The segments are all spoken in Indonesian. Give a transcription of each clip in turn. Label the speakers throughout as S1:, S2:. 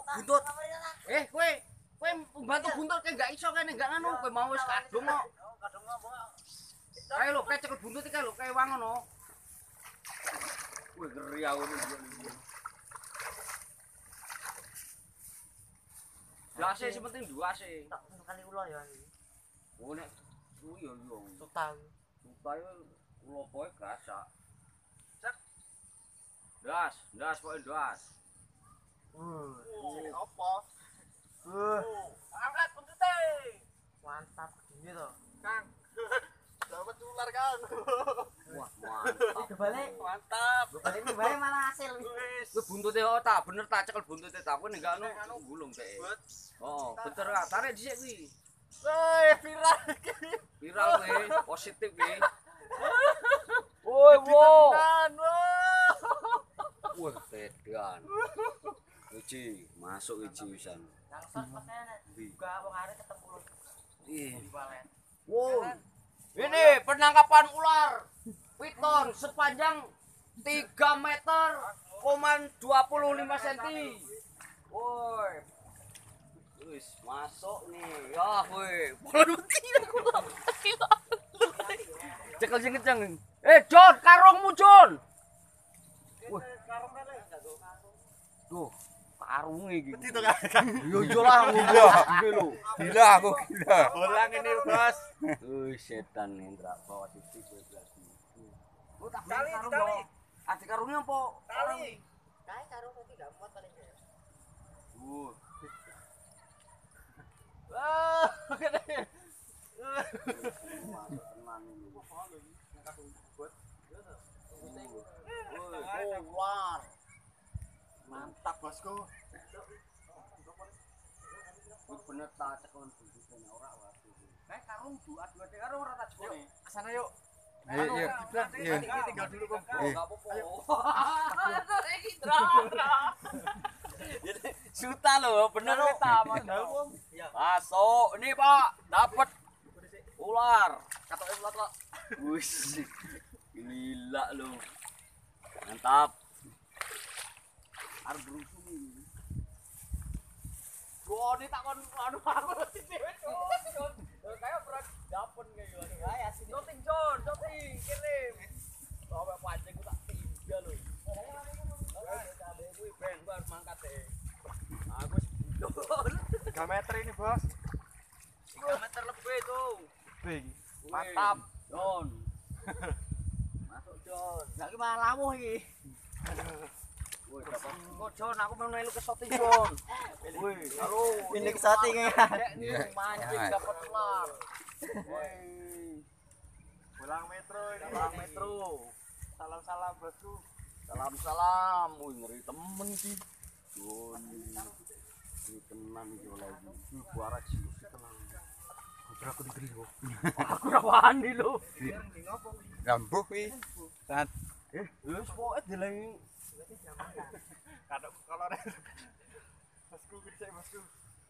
S1: buntut. Kowe bantu buntut kayak gak iso kene gak nganu kowe mau wis kadung kok. Ayo lho kayak cekel buntut iki lho kayak wang ngono. Wih ngeri aku ini. Dua AC penting dua AC.
S2: Tak kali ulo ya.
S1: Oh nek yo yo.
S2: Suta.
S1: Suta yo ulo poe kerasa. Cek. Das pokoke das.
S2: Apa? Angkat buntute. Mantap gini to. Kang. Dapat ular Kang.
S1: Wah, mantap.
S2: Balik. Mantap. Balik bae malah hasil.
S1: Kuwi buntute kok ta, bener tak cekel buntute ta. Kuwi enggak anu gulung teh. Oh, bener ah, tarik dhisik kuwi.
S2: Woi, viral iki.
S1: Viral kuwi, positif kuwi. Woi, wo. Wah, tedan. Uji, masuk uji wisan.
S2: Langsung pakai juga wong arek ketemu lu.
S1: Ih.
S2: Wow.
S1: Ini penangkapan ular piton sepanjang 3 meter, 25 cm. Woi. Wis masuk nih. Ya, woi. Cekel sing kenceng. Jon, karungmu, Jon. Wih. Tuh, karung iki.
S2: Itu kan.
S1: Yo yo lah ngono.
S3: Gila aku gila.
S2: Bolang ini, Bos.
S1: Setan Indra bawa titik 12. Lu tak
S2: Tali.
S1: Ati karungnya apa?
S2: Tali. Kae karung iki gak muat paling ya. Wah, gede. Ular. Mantap, Bosku.
S1: Wis bener ta cekon bujutene ora wae. Kae karung dua-dua karung ora tak jekone.
S2: Kesana yuk.
S3: Iya.
S2: Tinggal dulu kok.
S1: Enggak apa-apa. Iki Suta loh, bener ta masuk. Ini Pak, dapat ular.
S2: Katoke ulat kok.
S1: Wis. Gila lo. Mantap. Arep berusung ini. Gua ini tak kon anu aku dhewe. Kayak berat dapet kayak gini. Ya sini. Joting kirim. Bawa pancing ku tak tinggal lho. Cabe kuwi ben bar mangkat e. Aku
S2: 3 meter ini, Bos.
S1: 3 meter lebih tuh.
S2: Mantap.
S1: Jon. Masuk Jon. Lah ki malah lawuh iki. Woi, dapat. Kok Jon, aku mau melu ke shooting Jon. Woi, halo.
S2: Ini ke shooting ya.
S1: Nek mancing dapat ular. Woi.
S2: Pulang metro ini.
S1: Pulang metro.
S2: Salam-salam, Bosku.
S1: Salam. Woi, ngeri temen iki. Jon. Ini tenan iki lagi. Suara sih tenang.
S2: Aku digeri kok.
S1: Aku ora wani lho.
S3: Rambuh kuwi. Sat.
S1: Wis pokoke dilengi.
S2: Kadang kolor. Bosku gede, Bosku.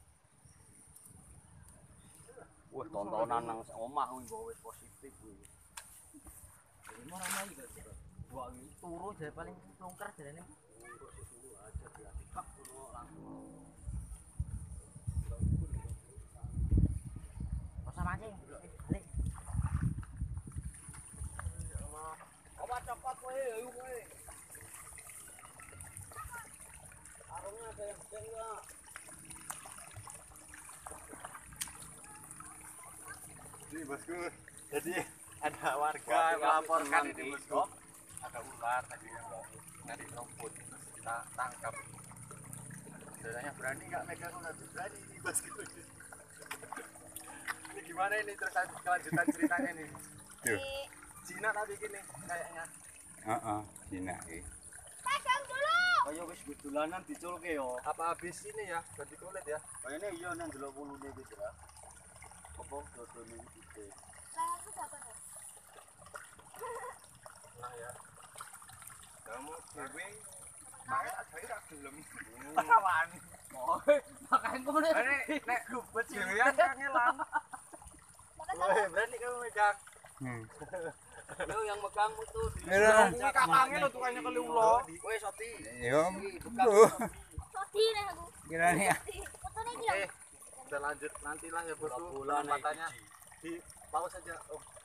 S1: Wah, tontonan nang omah kuwi kok wis positif kuwi. Ini ora mai kok. Wah, iki turu jare paling lungker jarene. Turu aja dia tikak turu langsung. Masa mancing, balik. Apa cepat kowe, ayo kowe. Arungnya ada yang gede enggak?
S2: Ini, Bosku. Jadi ada warga melaporkan ini, Bosku. Ada ular tadi yang nyari rumput terus kita tangkap. Saudaranya berani nggak megang ular? Berani ini, Bosku. Ini gimana ini terus kelanjutan ceritanya nih?
S3: Tuh.
S2: Cina tapi gini kayaknya.
S3: Heeh, Cina iki.
S1: Kaya wis dolanan diculke yo.
S2: Apa habis ini ya? Ganti kulit ya?
S1: Kayane iya nang delok wulune iki, Dra. Apa dodone iki?
S2: Nah ya. Kamu dewe pakai aja gak gelem. Wani.
S1: Oh, makane ngono.
S2: Nek gubet dewean kangelan. Woi, berani kamu megang.
S1: Yo yang megang itu di
S3: Ini
S2: kakangnya lo tukangnya kali ulo.
S1: Woi, Soti.
S3: Yo.
S1: Soti
S4: Soti nih aku.
S3: Kira nih.
S2: Oke, kita lanjut nantilah ya bosku.
S1: Bulan
S2: Penempatannya di pause saja. Oh,